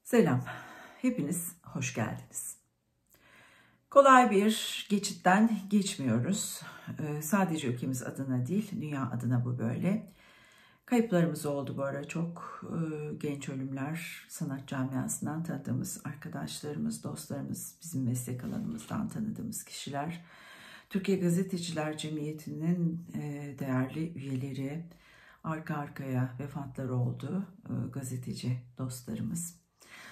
Selam, hepiniz hoş geldiniz. Kolay bir geçitten geçmiyoruz. Sadece ülkemiz adına değil, dünya adına bu böyle. Kayıplarımız oldu bu ara çok. Genç ölümler, sanat camiasından tanıdığımız arkadaşlarımız, dostlarımız, bizim meslek alanımızdan tanıdığımız kişiler. Türkiye Gazeteciler Cemiyeti'nin değerli üyeleri arka arkaya vefatları oldu, gazeteci dostlarımız.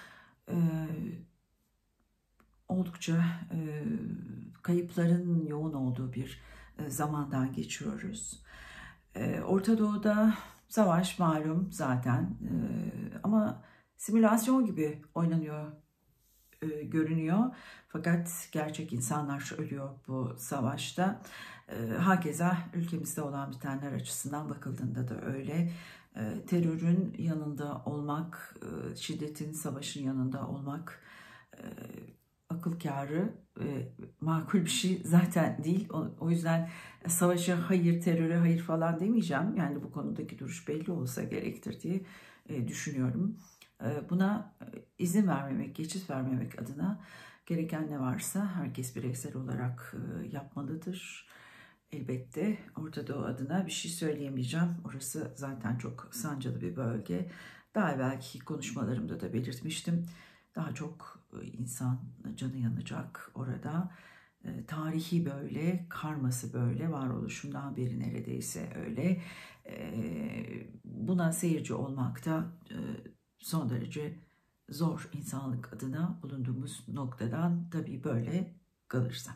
Oldukça kayıpların yoğun olduğu bir zamandan geçiyoruz. Orta Doğu'da savaş malum zaten ama simülasyon gibi oynanıyor görünüyor. Fakat gerçek insanlar ölüyor bu savaşta. Hakeza ülkemizde olan bitenler açısından bakıldığında da öyle. Terörün yanında olmak, şiddetin, savaşın yanında olmak akıl kârı, makul bir şey zaten değil. O yüzden savaşa hayır, teröre hayır falan demeyeceğim. Yani bu konudaki duruş belli olsa gerektir diye düşünüyorum. Buna izin vermemek, geçit vermemek adına gereken ne varsa herkes bireysel olarak yapmalıdır. Elbette Orta Doğu adına bir şey söyleyemeyeceğim. Orası zaten çok sancılı bir bölge. Daha evvelki konuşmalarımda da belirtmiştim. Daha çok insan canı yanacak orada. Tarihi böyle, karması böyle, varoluşundan beri neredeyse öyle. Buna seyirci olmak da son derece zor insanlık adına bulunduğumuz noktadan tabii böyle kalırsa.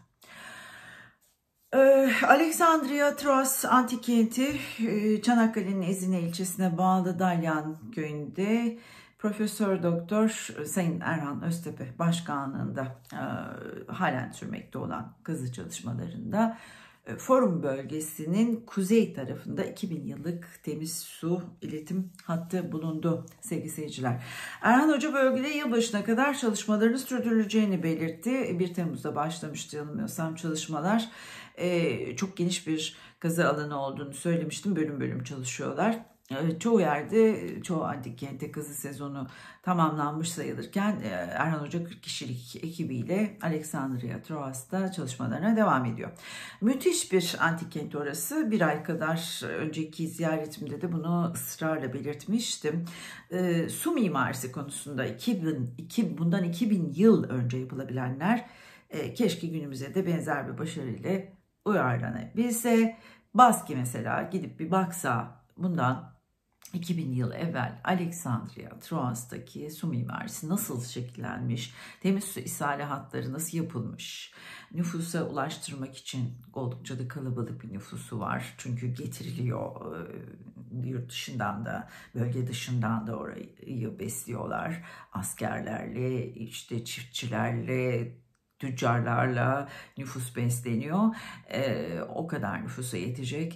Alexandria Troas antik kenti Çanakkale'nin Ezine ilçesine bağlı Dalyan köyünde Profesör Doktor Sayın Erhan Öztepe başkanlığında halen sürmekte olan kazı çalışmalarında Forum bölgesinin kuzey tarafında 2000 yıllık temiz su iletim hattı bulundu sevgili seyirciler. Erhan Hoca bölgede yılbaşına kadar çalışmalarını sürdürüleceğini belirtti. 1 Temmuz'da başlamıştı yanılmıyorsam çalışmalar. Çok geniş bir kazı alanı olduğunu söylemiştim. Bölüm bölüm çalışıyorlar. Çoğu yerde, çoğu antik kentte kazı sezonu tamamlanmış sayılırken Erhan Hoca 40 kişilik ekibiyle Alexandria Troas'ta çalışmalarına devam ediyor. Müthiş bir antik kent orası. Bir ay kadar önceki ziyaretimde de bunu ısrarla belirtmiştim. Su mimarisi konusunda bundan 2000 yıl önce yapılabilenler keşke günümüze de benzer bir başarıyla uyarlanabilse. Baski mesela gidip bir baksa bundan 2000 yıl evvel Alexandria Troas'taki su mimarisi nasıl şekillenmiş, temiz su ishali hatları nasıl yapılmış, nüfusa ulaştırmak için oldukça da kalabalık bir nüfusu var. Çünkü getiriliyor yurt dışından da, bölge dışından da orayı besliyorlar. Askerlerle, işte çiftçilerle, tüccarlarla nüfus besleniyor. O kadar nüfusa yetecek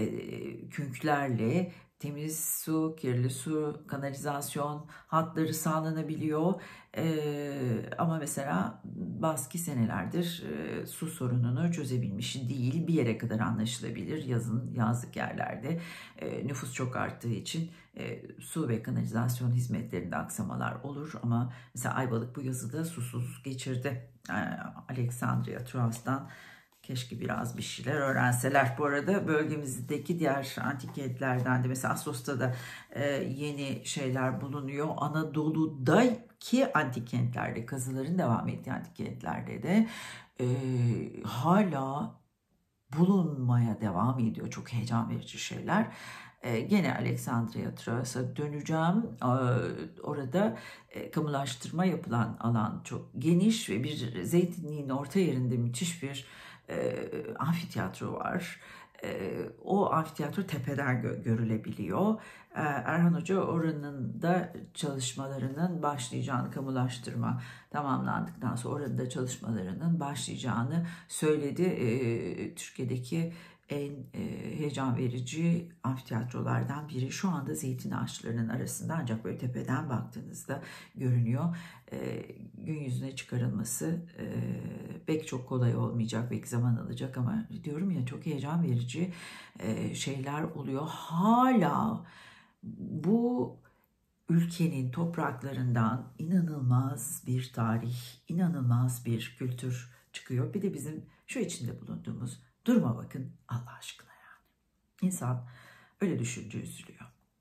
künklerle temiz su, kirli su, kanalizasyon hatları sağlanabiliyor. Ama mesela Baski senelerdir su sorununu çözebilmiş değil. Bir yere kadar anlaşılabilir. Yazlık yerlerde nüfus çok arttığı için su ve kanalizasyon hizmetlerinde aksamalar olur. Ama mesela Ayvalık bu yazıda susuz geçirdi. Alexandria Troas'tan keşke biraz bir şeyler öğrenseler. Bu arada bölgemizdeki diğer antik kentlerden de mesela Assos'ta da yeni şeyler bulunuyor. Anadolu'daki antik kentlerde, kazıların devam ettiği antik kentlerde de hala bulunmaya devam ediyor. Çok heyecan verici şeyler. Gene Alexandria Troas'a döneceğim. Orada kamulaştırma yapılan alan çok geniş ve bir zeytinliğin orta yerinde müthiş bir amfiteyatro var. O amfiteyatro tepeden görülebiliyor. Erhan Hoca oranın da çalışmalarının başlayacağını, kamulaştırma tamamlandıktan sonra oranın da çalışmalarının başlayacağını söyledi. Türkiye'deki en heyecan verici amfiteyatrolardan biri şu anda zeytin ağaçlarının arasında, ancak böyle tepeden baktığınızda görünüyor. Gün yüzüne çıkarılması pek çok kolay olmayacak, belki zaman alacak ama diyorum ya, çok heyecan verici şeyler oluyor. Hala bu ülkenin topraklarından inanılmaz bir tarih, inanılmaz bir kültür çıkıyor. Bir de bizim şu içinde bulunduğumuz duruma bakın Allah aşkına yani. İnsan öyle düşünce üzülüyor.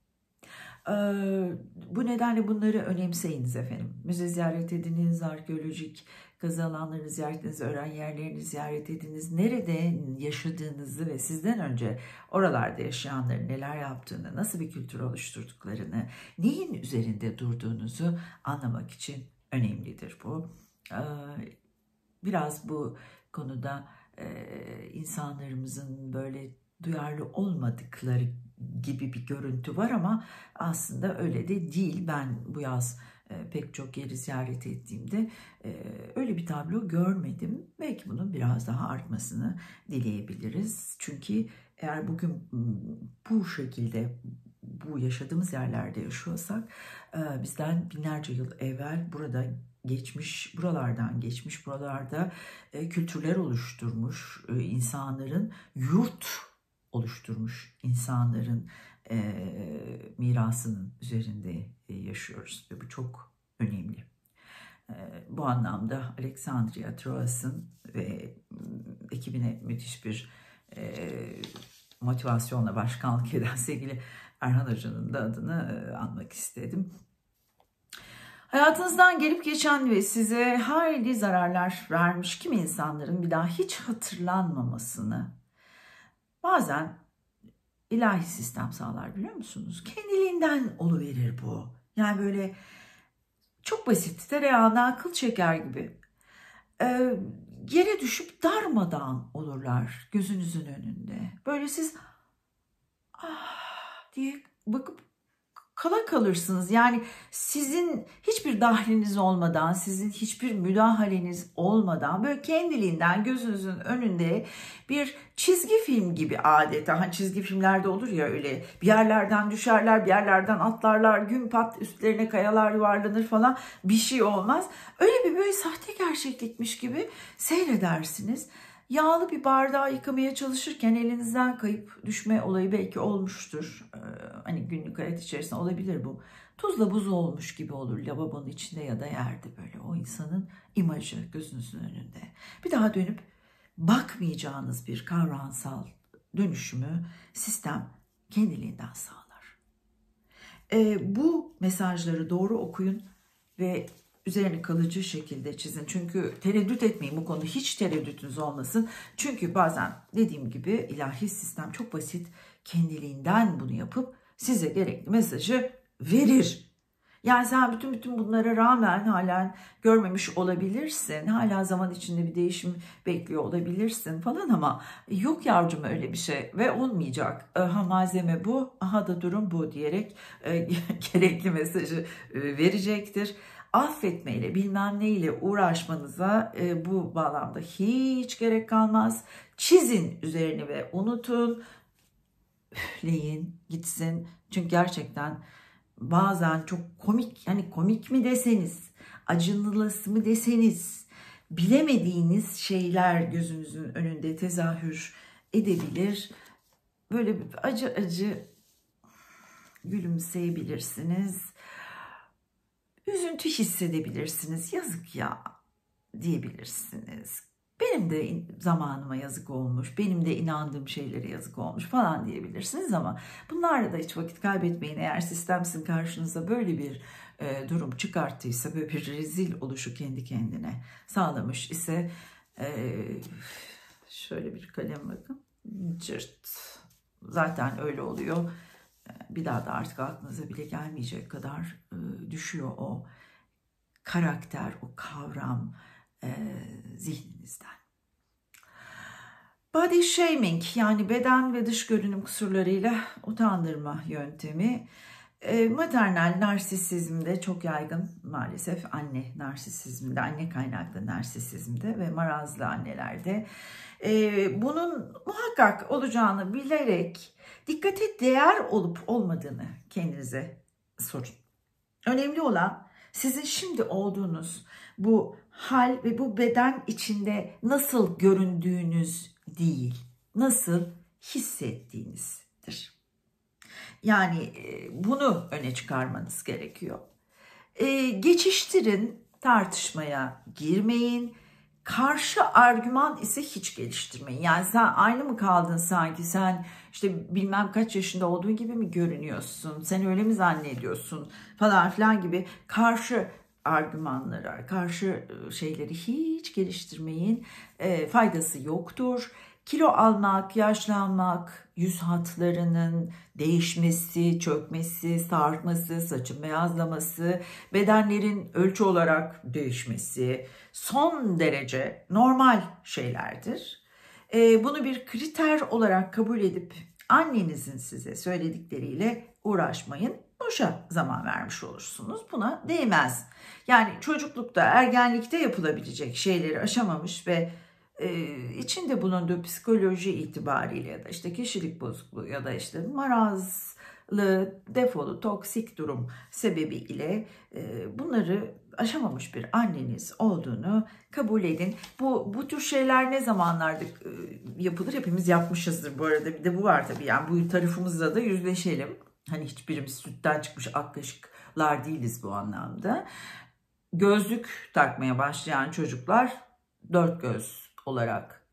Bu nedenle bunları önemseyiniz efendim. Müze ziyaret ediniz, arkeolojik kazı alanlarını ziyaret ediniz, öğren yerlerini ziyaret ediniz. Nerede yaşadığınızı ve sizden önce oralarda yaşayanların neler yaptığını, nasıl bir kültür oluşturduklarını, neyin üzerinde durduğunuzu anlamak için önemlidir bu. Biraz bu konuda insanlarımızın böyle duyarlı olmadıkları gibi bir görüntü var ama aslında öyle de değil. Ben bu yaz pek çok yeri ziyaret ettiğimde öyle bir tablo görmedim. Belki bunun biraz daha artmasını dileyebiliriz. Çünkü eğer bugün bu şekilde bu yaşadığımız yerlerde yaşıyorsak bizden binlerce yıl evvel burada geçmiş, buralardan geçmiş, buralarda kültürler oluşturmuş insanların, yurt oluşturmuş insanların mirasının üzerinde yaşıyoruz ve bu çok önemli. Bu anlamda Alexandria Troas'ın ve ekibine müthiş bir motivasyonla başkanlık eden sevgili Erhan Hoca'nın da adını anmak istedim. Hayatınızdan gelip geçen ve size hayli zararlar vermiş kimi insanların bir daha hiç hatırlanmamasını bazen ilahi sistem sağlar, biliyor musunuz? Kendiliğinden oluverir bu. Yani böyle çok basit, tereyağına kıl çeker gibi. Yere düşüp darmadağın olurlar gözünüzün önünde. Böyle siz diye bakıp kala kalırsınız. Yani sizin hiçbir dahliniz olmadan, sizin hiçbir müdahaleniz olmadan böyle kendiliğinden gözünüzün önünde bir çizgi film gibi adeta. Hani çizgi filmlerde olur ya öyle, bir yerlerden düşerler, bir yerlerden atlarlar, gün pat üstlerine kayalar yuvarlanır falan, bir şey olmaz. Öyle bir böyle sahte gerçeklikmiş gibi seyredersiniz. Yağlı bir bardağı yıkamaya çalışırken elinizden kayıp düşme olayı belki olmuştur. Hani günlük hayat içerisinde olabilir bu. Tuzla buz olmuş gibi olur lavabonun içinde ya da yerde, böyle o insanın imajı gözünüzün önünde. Bir daha dönüp bakmayacağınız bir kavramsal dönüşümü sistem kendiliğinden sağlar. Bu mesajları doğru okuyun ve üzerine kalıcı şekilde çizin. Çünkü tereddüt etmeyin bu konuda, hiç tereddütünüz olmasın. Çünkü bazen dediğim gibi ilahi sistem çok basit, kendiliğinden bunu yapıp size gerekli mesajı verir. Yani sen bütün bunlara rağmen halen görmemiş olabilirsin. Hala zaman içinde bir değişim bekliyor olabilirsin falan ama yok yavrum öyle bir şey ve olmayacak. Aha malzeme bu, aha da durum bu diyerek gerekli mesajı verecektir. Affetmeyle bilmem neyle uğraşmanıza bu bağlamda hiç gerek kalmaz. Çizin üzerini ve unutun. Üfleyin gitsin. Çünkü gerçekten bazen çok komik, yani komik mi deseniz, acınılısı mı deseniz, bilemediğiniz şeyler gözünüzün önünde tezahür edebilir. Böyle bir acı acı gülümseyebilirsiniz. Üzüntü hissedebilirsiniz. Yazık ya diyebilirsiniz. Benim de zamanıma yazık olmuş, benim de inandığım şeylere yazık olmuş falan diyebilirsiniz ama bunlarla da hiç vakit kaybetmeyin. Eğer sistem sizin karşınıza böyle bir durum çıkarttıysa, böyle bir rezil oluşu kendi kendine sağlamış ise şöyle bir kalem bakın, cırt, zaten öyle oluyor. Bir daha da artık aklınıza bile gelmeyecek kadar düşüyor o karakter, o kavram zihninizden. Body shaming, yani beden ve dış görünüm kusurlarıyla utandırma yöntemi. Maternal narsisizmde çok yaygın maalesef, anne narsisizminde, anne kaynaklı narsisizmde ve marazlı annelerde. Bunun muhakkak olacağını bilerek dikkate değer olup olmadığını kendinize sorun. Önemli olan sizin şimdi olduğunuz bu hal ve bu beden içinde nasıl göründüğünüz değil, nasıl hissettiğinizdir. Yani bunu öne çıkarmanız gerekiyor. Geçiştirin, tartışmaya girmeyin. Karşı argüman ise hiç geliştirmeyin. Yani sen aynı mı kaldın sanki, sen işte bilmem kaç yaşında olduğun gibi mi görünüyorsun, sen öyle mi zannediyorsun falan filan gibi karşı argümanlara, karşı şeyleri hiç geliştirmeyin. Faydası yoktur. Kilo almak, yaşlanmak, yüz hatlarının değişmesi, çökmesi, sarkması, saçın beyazlaması, bedenlerin ölçü olarak değişmesi son derece normal şeylerdir. Bunu bir kriter olarak kabul edip annenizin size söyledikleriyle uğraşmayın. Boşa zaman vermiş olursunuz. Buna değmez. Yani çocuklukta, ergenlikte yapılabilecek şeyleri aşamamış ve içinde bulunduğu psikoloji itibariyle ya da işte kişilik bozukluğu ya da işte marazlı, defolu, toksik durum sebebiyle bunları aşamamış bir anneniz olduğunu kabul edin. Bu tür şeyler ne zamanlarda yapılır? Hepimiz yapmışızdır bu arada. Bir de bu var tabii. Yani bu tarafımızla da yüzleşelim. Hani hiçbirimiz sütten çıkmış ak kaşıklar değiliz bu anlamda. Gözlük takmaya başlayan çocuklar dört göz olarak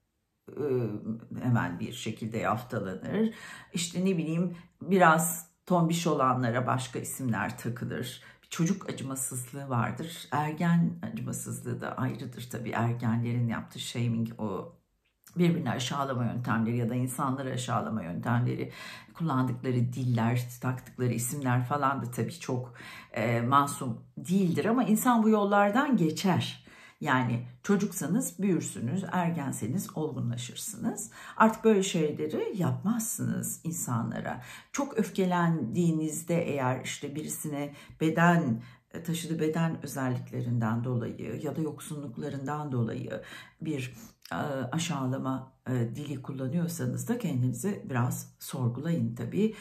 hemen bir şekilde yaftalanır. İşte ne bileyim, biraz tombiş olanlara başka isimler takılır. Bir çocuk acımasızlığı vardır. Ergen acımasızlığı da ayrıdır tabii. Ergenlerin yaptığı shaming, o birbirini aşağılama yöntemleri ya da insanları aşağılama yöntemleri, kullandıkları diller, taktıkları isimler falan da tabii çok masum değildir ama insan bu yollardan geçer. Yani çocuksanız büyürsünüz, ergenseniz olgunlaşırsınız. Artık böyle şeyleri yapmazsınız insanlara. Çok öfkelendiğinizde eğer işte birisine taşıdığı beden özelliklerinden dolayı ya da yoksunluklarından dolayı bir aşağılama dili kullanıyorsanız da kendinizi biraz sorgulayın tabii.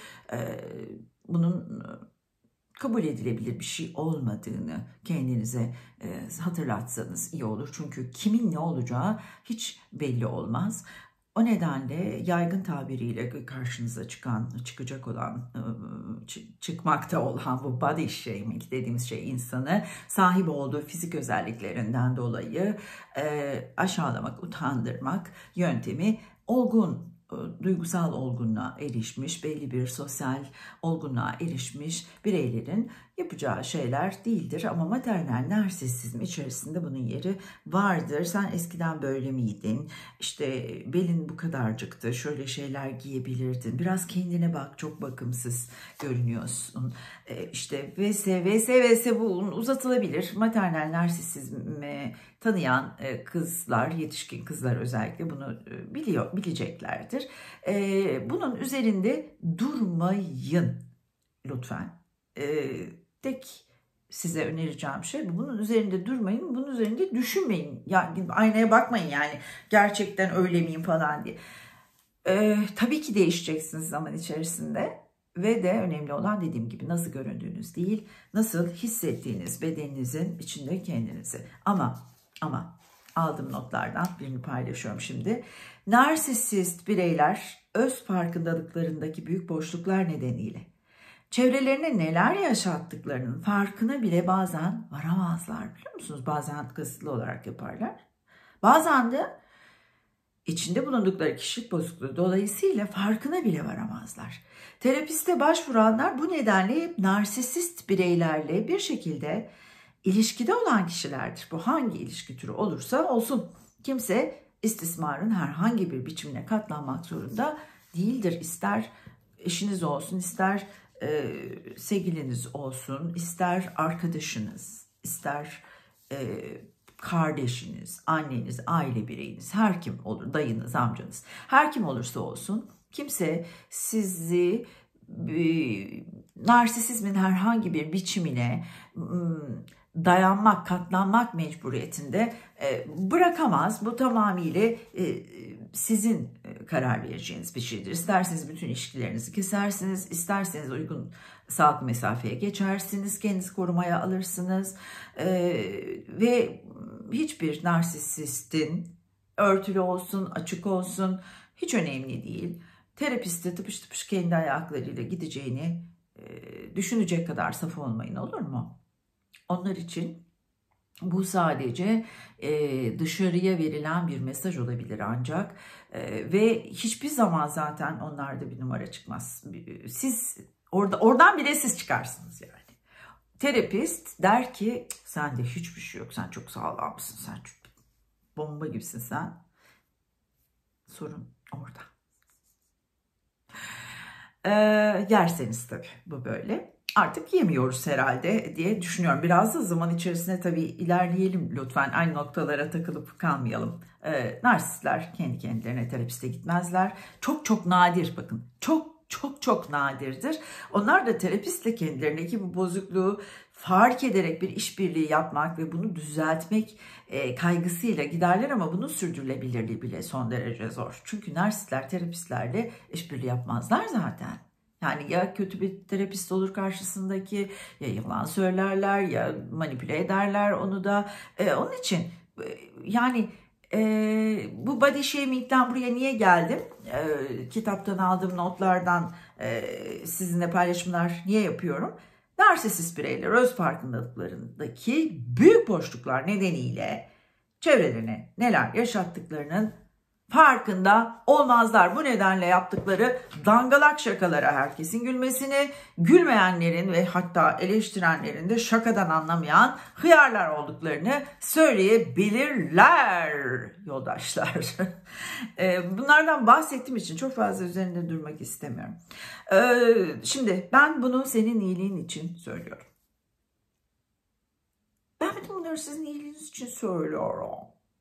Bunun kabul edilebilir bir şey olmadığını kendinize hatırlatsanız iyi olur. Çünkü kimin ne olacağı hiç belli olmaz. O nedenle yaygın tabiriyle karşınıza çıkacak olan, çıkmakta olan bu body shaming dediğimiz şey, insanı sahip olduğu fizik özelliklerinden dolayı aşağılamak, utandırmak yöntemi duygusal olgunluğa erişmiş, belli bir sosyal olgunluğa erişmiş bireylerin yapacağı şeyler değildir. Ama maternal narsisizm içerisinde bunun yeri vardır. Sen eskiden böyle miydin? İşte belin bu kadarcıktı, şöyle şeyler giyebilirdin. Biraz kendine bak, çok bakımsız görünüyorsun. İşte vs bu uzatılabilir. Maternal narsisizmi tanıyan kızlar, yetişkin kızlar özellikle bunu bileceklerdir. Bunun üzerinde durmayın lütfen. Tek size önereceğim şey bu. Bunun üzerinde durmayın, bunun üzerinde düşünmeyin. Yani aynaya bakmayın, yani gerçekten öyle miyim falan diye. Tabii ki değişeceksiniz zaman içerisinde. Ve de önemli olan, dediğim gibi, nasıl göründüğünüz değil, nasıl hissettiğiniz, bedeninizin içinde kendinizi. Ama aldığım notlardan birini paylaşıyorum şimdi. Narsisist bireyler öz farkındalıklarındaki büyük boşluklar nedeniyle çevrelerine neler yaşattıklarının farkına bile bazen varamazlar, biliyor musunuz? Bazen kasıtlı olarak yaparlar. Bazen de içinde bulundukları kişilik bozukluğu dolayısıyla farkına bile varamazlar. Terapiste başvuranlar bu nedenle hep narsisist bireylerle bir şekilde ilişkide olan kişilerdir. Bu hangi ilişki türü olursa olsun. Kimse istismarın herhangi bir biçimine katlanmak zorunda değildir. İster eşiniz olsun, ister sevgiliniz olsun, ister arkadaşınız, ister kardeşiniz, anneniz, aile bireyiniz, her kim olur, dayınız, amcanız, her kim olursa olsun, kimse sizi narsisizmin herhangi bir biçimine dayanmak, katlanmak mecburiyetinde bırakamaz. Bu tamamıyla sizin karar vereceğiniz bir şeydir. İsterseniz bütün ilişkilerinizi kesersiniz, isterseniz uygun sağlıklı mesafeye geçersiniz, kendinizi korumaya alırsınız ve hiçbir narsisistin örtülü olsun, açık olsun hiç önemli değil. terapiste tıpış tıpış kendi ayaklarıyla gideceğini düşünecek kadar saf olmayın, olur mu? Onlar için bu sadece dışarıya verilen bir mesaj olabilir ancak ve hiçbir zaman zaten onlarda bir numara çıkmaz. Siz oradan bile siz çıkarsınız yani. Terapist der ki sende hiçbir şey yok, sen çok sağlamsın, sen çok bomba gibisin sen. Sorun orada. Yerseniz tabii bu böyle. Artık yemiyoruz herhalde diye düşünüyorum. Biraz da zaman içerisinde tabii ilerleyelim lütfen. Aynı noktalara takılıp kalmayalım. Narsistler kendi kendilerine terapiste gitmezler. Çok çok nadir, bakın. Çok nadirdir. Onlar da terapistle kendilerindeki bu bozukluğu fark ederek bir işbirliği yapmak ve bunu düzeltmek kaygısıyla giderler ama bunun sürdürülebilirliği bile son derece zor. Çünkü narsistler terapistlerle işbirliği yapmazlar zaten. Yani ya kötü bir terapist olur karşısındaki, ya yalan söylerler, ya manipüle ederler onu da. Onun için yani bu body shaming'den buraya niye geldim? Kitaptan aldığım notlardan sizinle paylaşımlar niye yapıyorum? Narsist bireyler öz farkındalıklarındaki büyük boşluklar nedeniyle çevrelerine neler yaşattıklarının farkında olmazlar. Bu nedenle yaptıkları dangalak şakalara herkesin gülmesini, gülmeyenlerin ve hatta eleştirenlerin de şakadan anlamayan hıyarlar olduklarını söyleyebilirler yoldaşlar. Bunlardan bahsettiğim için çok fazla üzerinde durmak istemiyorum. Şimdi ben bunu senin iyiliğin için söylüyorum. Ben bütün bunları sizin iyiliğiniz için söylüyorum.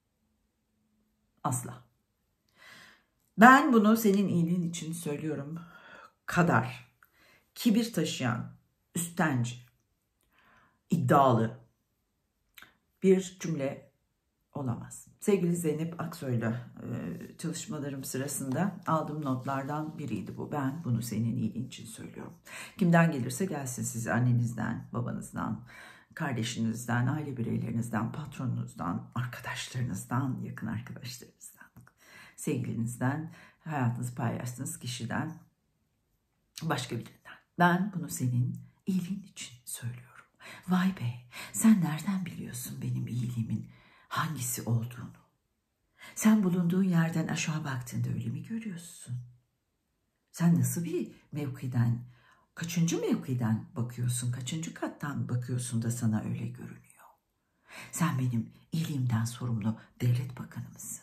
Asla. Ben bunu senin iyiliğin için söylüyorum kadar kibir taşıyan, üstenci, iddialı bir cümle olamaz. Sevgili Zeynep Aksoy'la çalışmalarım sırasında aldığım notlardan biriydi bu. Ben bunu senin iyiliğin için söylüyorum. Kimden gelirse gelsin, size annenizden, babanızdan, kardeşinizden, aile bireylerinizden, patronunuzdan, arkadaşlarınızdan, yakın arkadaşlarınızdan, sevgilinizden, hayatınızı paylaştığınız kişiden, başka birinden. Ben bunu senin iyiliğin için söylüyorum. Vay be, sen nereden biliyorsun benim iyiliğimin hangisi olduğunu? Sen bulunduğun yerden aşağı baktığında öyle mi görüyorsun? Sen nasıl bir mevkiden, kaçıncı mevkiden bakıyorsun, kaçıncı kattan bakıyorsun da sana öyle görünüyor? Sen benim iyiliğimden sorumlu devlet bakanı mısın?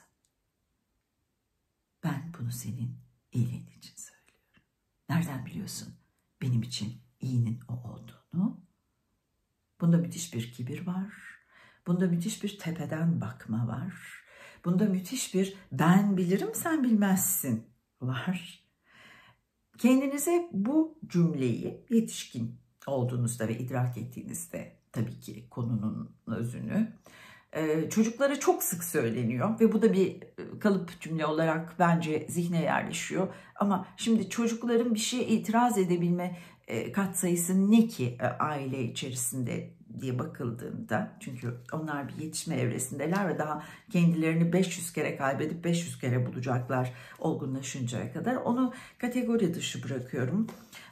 Ben bunu senin iyiliğin için söylüyorum. Nereden biliyorsun benim için iyinin o olduğunu? Bunda müthiş bir kibir var. Bunda müthiş bir tepeden bakma var. Bunda müthiş bir ben bilirim sen bilmezsin var. Kendinize bu cümleyi yetişkin olduğunuzda ve idrak ettiğinizde, tabii ki konunun özünü, çocuklara çok sık söyleniyor ve bu da bir kalıp cümle olarak bence zihne yerleşiyor. Ama şimdi çocukların bir şeye itiraz edebilme katsayısı ne ki aile içerisinde diye bakıldığında, çünkü onlar bir yetişme evresindeler ve daha kendilerini 500 kere kaybedip 500 kere bulacaklar olgunlaşıncaya kadar. Onu kategori dışı bırakıyorum.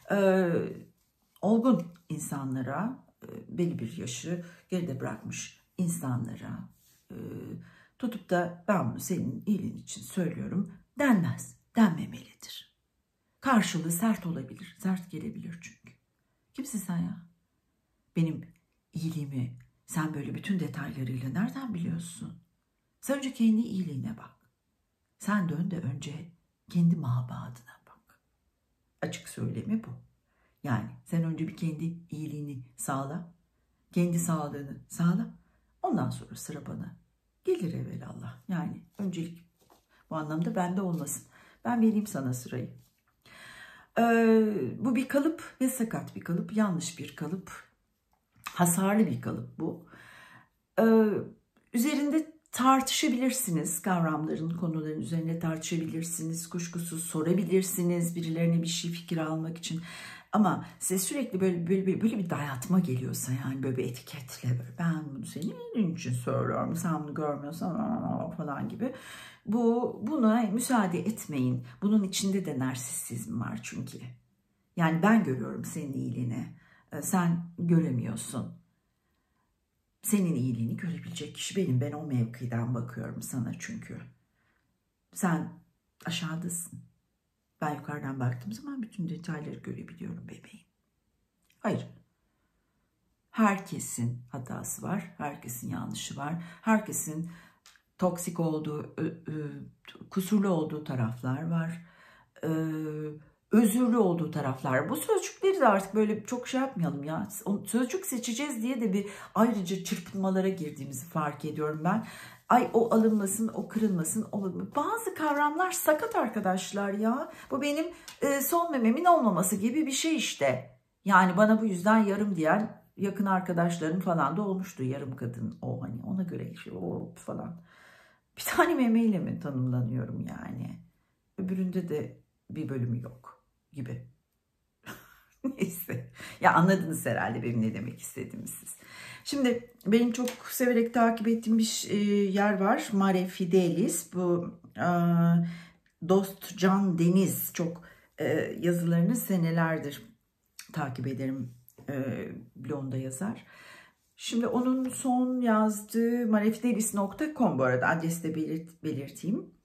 Olgun insanlara, belli bir yaşı geride bırakmış insanlara tutup da ben bunu senin iyiliğin için söylüyorum denmez, denmemelidir. Karşılığı sert olabilir, sert gelebilir çünkü. Kimsin sen ya? Benim iyiliğimi sen böyle bütün detaylarıyla nereden biliyorsun? Sen önce kendi iyiliğine bak. Sen dön de önce kendi mabadına bak. Açık söylemi bu. Yani sen önce bir kendi iyiliğini sağla, kendi sağlığını sağla. Ondan sonra sıra bana gelir evelallah. Yani öncelik bu anlamda bende olmasın. Ben vereyim sana sırayı. Bu bir kalıp ve sakat bir kalıp, yanlış bir kalıp, hasarlı bir kalıp bu. Üzerinde tartışabilirsiniz, kavramların, konuların üzerinde tartışabilirsiniz, kuşkusuz sorabilirsiniz birilerine bir şey, fikir almak için. Ama size sürekli böyle bir dayatma geliyorsa, yani böyle bir etiketle, böyle ben bunu senin için söylüyorum, sen bunu görmüyorsan falan gibi, buna müsaade etmeyin. Bunun içinde de narsisizm var çünkü. Yani ben görüyorum senin iyiliğini, sen göremiyorsun. Senin iyiliğini görebilecek kişi benim. Ben o mevkiden bakıyorum sana çünkü. Sen aşağıdasın. Ben yukarıdan baktığım zaman bütün detayları görebiliyorum bebeğim. Hayır. Herkesin hatası var. Herkesin yanlışı var. Herkesin toksik olduğu, kusurlu olduğu taraflar var. Özürlü olduğu taraflar. Bu sözcükleri de artık böyle çok şey yapmayalım ya. Sözcük seçeceğiz diye de bir ayrıca çırpınmalara girdiğimizi fark ediyorum ben. Ay o alınmasın, o kırılmasın. Bazı kavramlar sakat arkadaşlar ya. Bu benim son mememin olmaması gibi bir şey işte. Yani bana bu yüzden yarım diyen yakın arkadaşlarım falan da olmuştu. Yarım kadın o, hani ona göre şey falan. Bir tane memeyle mi tanımlanıyorum yani? Öbüründe de bir bölümü yok gibi. Neyse. Ya anladınız herhalde benim ne demek istediğimi siz. Şimdi benim çok severek takip ettiğim bir yer var. Mare Fidelis. Bu Dost Can Deniz. Çok yazılarını senelerdir takip ederim. Blogunda yazar. Şimdi onun son yazdığı marefidelis.com, bu arada adresi de belirteyim.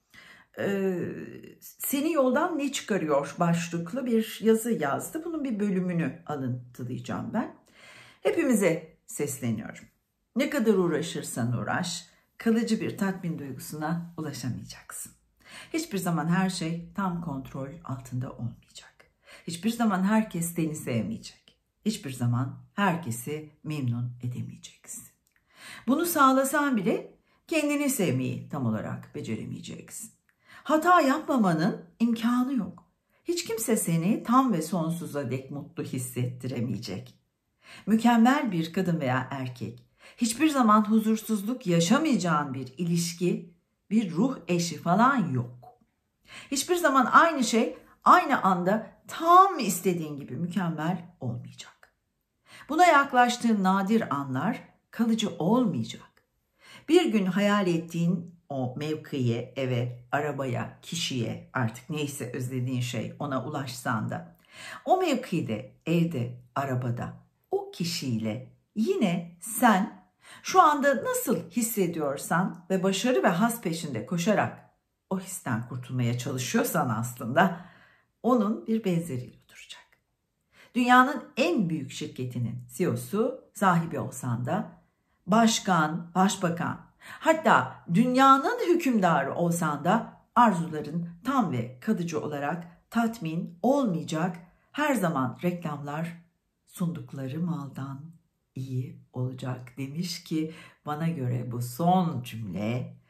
Seni yoldan ne çıkarıyor başlıklı bir yazı yazdı. Bunun bir bölümünü alıntılayacağım ben. Hepimize sesleniyorum. Ne kadar uğraşırsan uğraş, kalıcı bir tatmin duygusuna ulaşamayacaksın. Hiçbir zaman her şey tam kontrol altında olmayacak. Hiçbir zaman herkes seni sevmeyecek. Hiçbir zaman herkesi memnun edemeyeceksin. Bunu sağlasan bile kendini sevmeyi tam olarak beceremeyeceksin. Hata yapmamanın imkanı yok. Hiç kimse seni tam ve sonsuza dek mutlu hissettiremeyecek. Mükemmel bir kadın veya erkek, hiçbir zaman huzursuzluk yaşamayacağın bir ilişki, bir ruh eşi falan yok. Hiçbir zaman aynı şey aynı anda tam istediğin gibi mükemmel olmayacak. Buna yaklaştığın nadir anlar kalıcı olmayacak. Bir gün hayal ettiğin o mevkiye, eve, arabaya, kişiye, artık neyse özlediğin şey, ona ulaşsan da o mevkide, evde, arabada, o kişiyle yine sen şu anda nasıl hissediyorsan ve başarı ve haz peşinde koşarak o histen kurtulmaya çalışıyorsan aslında onun bir benzeriyle oturacak. Dünyanın en büyük şirketinin CEO'su sahibi olsan da, başkan, başbakan, hatta dünyanın hükümdarı olsan da arzuların tam ve kalıcı olarak tatmin olmayacak. Her zaman reklamlar sundukları maldan iyi olacak demiş ki bana göre bu son cümle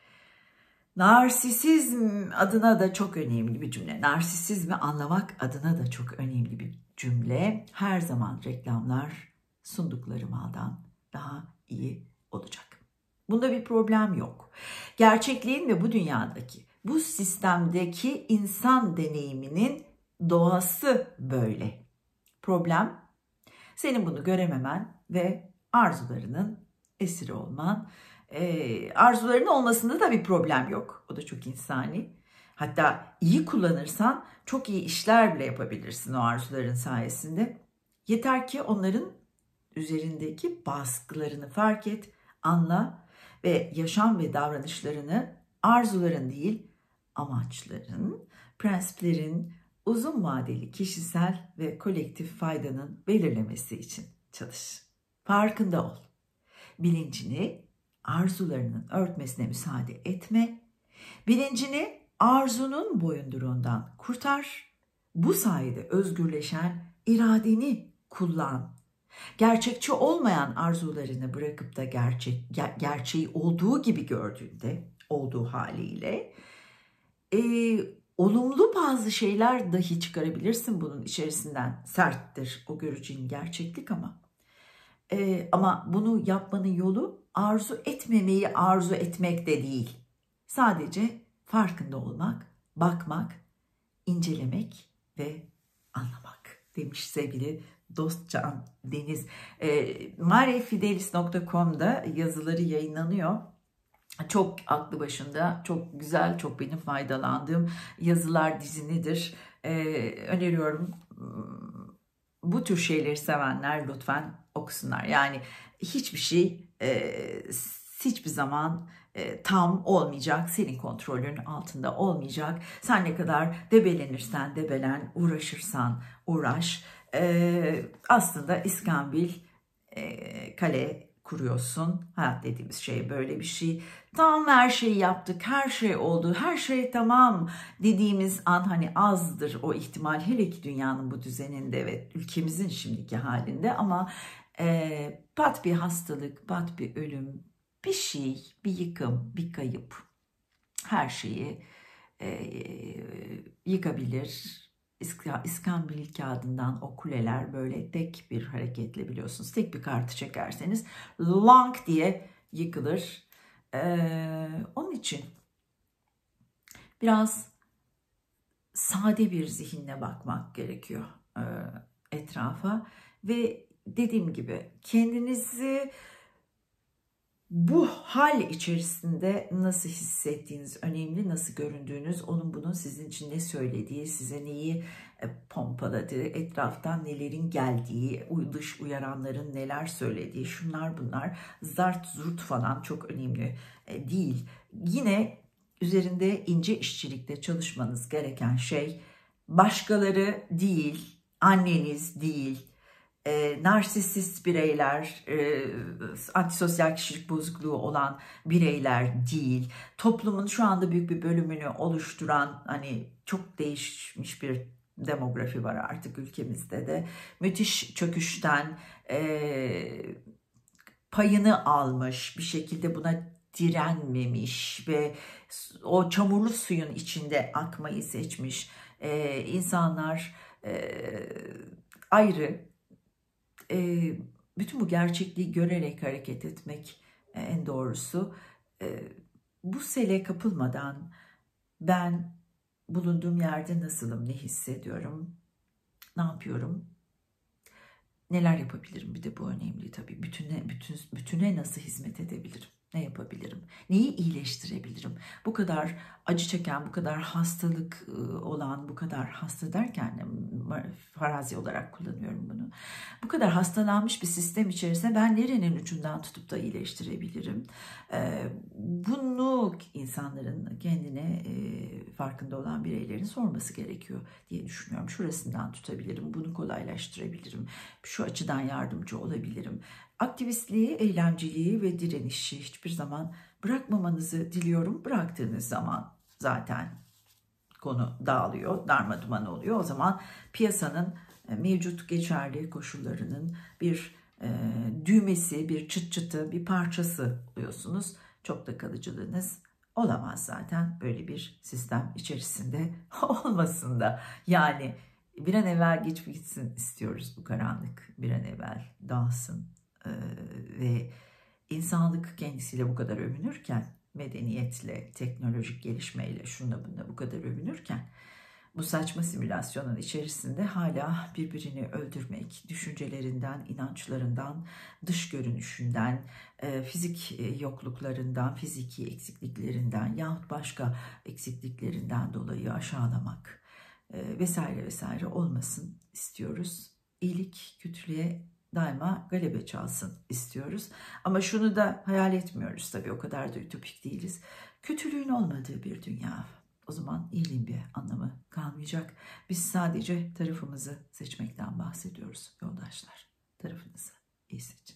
narsisizm adına da çok önemli bir cümle. Narsisizmi anlamak adına da çok önemli bir cümle. Her zaman reklamlar sundukları maldan daha iyi olacak. Bunda bir problem yok. Gerçekliğin ve bu dünyadaki, bu sistemdeki insan deneyiminin doğası böyle. Problem senin bunu görememen ve arzularının esiri olman. Arzuların olmasında da bir problem yok. O da çok insani. Hatta iyi kullanırsan çok iyi işler bile yapabilirsin o arzuların sayesinde. Yeter ki onların üzerindeki baskılarını fark et, anla ve yaşam ve davranışlarını arzuların değil, amaçların, prensiplerin, uzun vadeli kişisel ve kolektif faydanın belirlemesi için çalış. Farkında ol. Bilincini arzularının örtmesine müsaade etme. Bilincini arzunun boyunduruğundan kurtar. Bu sayede özgürleşen iradeni kullan. Gerçekçi olmayan arzularını bırakıp da gerçeği olduğu gibi gördüğünde, olduğu haliyle olumlu bazı şeyler dahi çıkarabilirsin bunun içerisinden. Serttir o göreceğin gerçeklik ama bunu yapmanın yolu arzu etmemeyi arzu etmek de değil. Sadece farkında olmak, bakmak, incelemek ve anlamak. demiş sevgili Dostcan Deniz. marefidelis.com'da yazıları yayınlanıyor. Çok aklı başında, çok güzel, çok benim faydalandığım yazılar dizinidir. Öneriyorum. Bu tür şeyleri sevenler lütfen okusunlar. Yani hiçbir şey hiçbir zaman tam olmayacak. Senin kontrolün altında olmayacak. Sen ne kadar debelenirsen debelen, uğraşırsan uğraş. Aslında İskambil kale kuruyorsun. Hayat dediğimiz şey böyle bir şey. Tam her şeyi yaptık, her şey oldu, her şey tamam dediğimiz an hani azdır o ihtimal. Hele ki dünyanın bu düzeninde ve ülkemizin şimdiki halinde, ama pat bir hastalık, pat bir ölüm, bir şey, bir yıkım, bir kayıp her şeyi yıkabilir. İskambil kağıdından o kuleler böyle tek bir hareketle, biliyorsunuz, tek bir kartı çekerseniz long diye yıkılır. Onun için biraz sade bir zihinle bakmak gerekiyor etrafa ve dediğim gibi kendinizi bu hal içerisinde nasıl hissettiğiniz önemli, nasıl göründüğünüz, onun bunun sizin için ne söylediği, size neyi pompaladığı, etraftan nelerin geldiği, dış uyaranların neler söylediği, şunlar bunlar zart zurt falan çok önemli değil. Yine üzerinde ince işçilikte çalışmanız gereken şey başkaları değil, anneniz değil, narsisist bireyler, antisosyal kişilik bozukluğu olan bireyler değil, toplumun şu anda büyük bir bölümünü oluşturan, hani çok değişmiş bir demografi var artık ülkemizde de, müthiş çöküşten payını almış, bir şekilde buna direnmemiş ve o çamurlu suyun içinde akmayı seçmiş insanlar ayrı. Bütün bu gerçekliği görerek hareket etmek en doğrusu. Bu sele kapılmadan ben bulunduğum yerde nasılım, ne hissediyorum, ne yapıyorum, neler yapabilirim, bir de bu önemli tabii. Bütüne nasıl hizmet edebilirim, ne yapabilirim, neyi iyileştirebilirim? Bu kadar acı çeken, bu kadar hastalık olan, bu kadar hasta derken farazi olarak kullanıyorum bunu. Bu kadar hastalanmış bir sistem içerisinde ben nerenin ucundan tutup da iyileştirebilirim? Bunu insanların kendine farkında olan bireylerin sorması gerekiyor diye düşünüyorum. Şurasından tutabilirim, bunu kolaylaştırabilirim, şu açıdan yardımcı olabilirim. Aktivistliği, eylemciliği ve direnişi hiçbir zaman bırakmamanızı diliyorum. Bıraktığınız zaman zaten konu dağılıyor, darmaduman oluyor. O zaman piyasanın mevcut geçerli koşullarının bir düğmesi, bir çıt çıtı, bir parçası oluyorsunuz. Çok da kalıcılığınız olamaz zaten böyle bir sistem içerisinde olmasın da. Yani bir an evvel geçip gitsin istiyoruz bu karanlık. Bir an evvel dağılsın ve insanlık kendisiyle bu kadar övünürken, medeniyetle, teknolojik gelişmeyle, şunla bununla bu kadar övünürken, bu saçma simülasyonun içerisinde hala birbirini öldürmek, düşüncelerinden, inançlarından, dış görünüşünden, fizik yokluklarından, fiziki eksikliklerinden yahut başka eksikliklerinden dolayı aşağılamak vesaire vesaire olmasın istiyoruz. İyilik kötülüğe daima galebe çalsın istiyoruz. Ama şunu da hayal etmiyoruz tabii, o kadar da ütopik değiliz. Kötülüğün olmadığı bir dünya. O zaman iyiliğin bir anlamı kalmayacak. Biz sadece tarafımızı seçmekten bahsediyoruz yoldaşlar. Tarafınızı iyi seçin.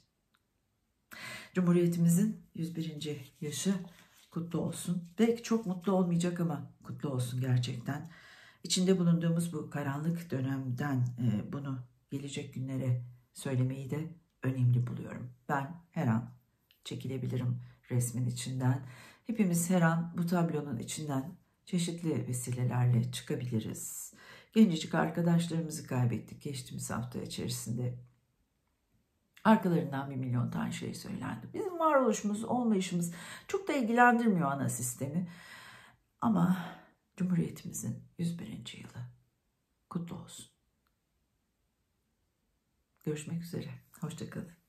Cumhuriyetimizin 101. yaşı kutlu olsun. Belki çok mutlu olmayacak ama kutlu olsun gerçekten. İçinde bulunduğumuz bu karanlık dönemden bunu gelecek günlere söylemeyi de önemli buluyorum. Ben her an çekilebilirim resmin içinden. Hepimiz her an bu tablonun içinden çeşitli vesilelerle çıkabiliriz. Gencecik arkadaşlarımızı kaybettik geçtiğimiz hafta içerisinde. Arkalarından 1 milyon tane şey söylendi. Bizim varoluşumuz, olmayışımız çok da ilgilendirmiyor ana sistemi. Ama Cumhuriyetimizin 101. yılı kutlu olsun. Görüşmek üzere. Hoşça kalın.